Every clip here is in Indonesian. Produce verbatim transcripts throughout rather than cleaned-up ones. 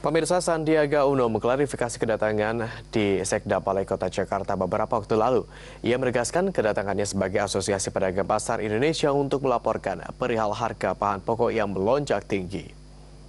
Pemirsa, Sandiaga Uno mengklarifikasi kedatangan di Sekda Balai Kota Jakarta beberapa waktu lalu. Ia menegaskan kedatangannya sebagai Asosiasi Pedagang Pasar Indonesia untuk melaporkan perihal harga bahan pokok yang melonjak tinggi.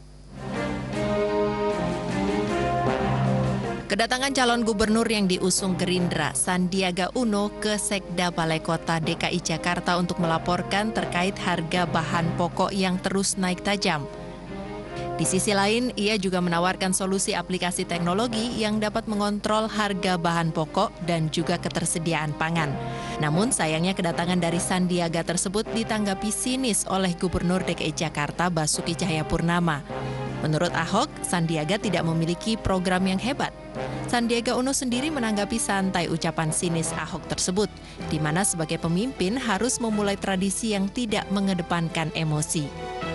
Kedatangan calon gubernur yang diusung Gerindra, Sandiaga Uno, ke Sekda Balai Kota D K I Jakarta untuk melaporkan terkait harga bahan pokok yang terus naik tajam. Di sisi lain, ia juga menawarkan solusi aplikasi teknologi yang dapat mengontrol harga bahan pokok dan juga ketersediaan pangan. Namun sayangnya kedatangan dari Sandiaga tersebut ditanggapi sinis oleh Gubernur D K I Jakarta Basuki Cahayapurnama. Menurut Ahok, Sandiaga tidak memiliki program yang hebat. Sandiaga Uno sendiri menanggapi santai ucapan sinis Ahok tersebut, di mana sebagai pemimpin harus memulai tradisi yang tidak mengedepankan emosi.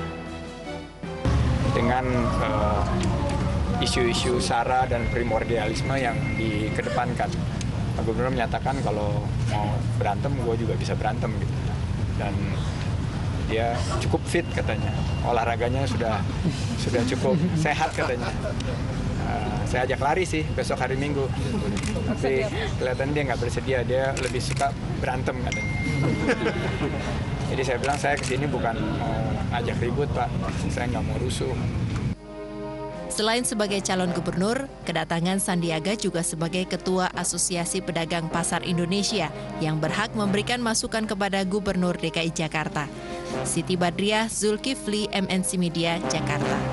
Dengan uh, isu-isu SARA dan primordialisme yang dikedepankan. Pak Gubernur menyatakan kalau mau berantem, gue juga bisa berantem gitu. Dan dia cukup fit katanya, olahraganya sudah sudah cukup sehat katanya. Uh, saya ajak lari sih besok hari Minggu, tapi kelihatan dia nggak bersedia, dia lebih suka berantem katanya. Jadi saya bilang saya kesini bukan mau ngajak ribut Pak, saya nggak mau rusuh. Selain sebagai calon gubernur, kedatangan Sandiaga juga sebagai Ketua Asosiasi Pedagang Pasar Indonesia yang berhak memberikan masukan kepada Gubernur D K I Jakarta. Siti Badriah, Zulkifli, M N C Media, Jakarta.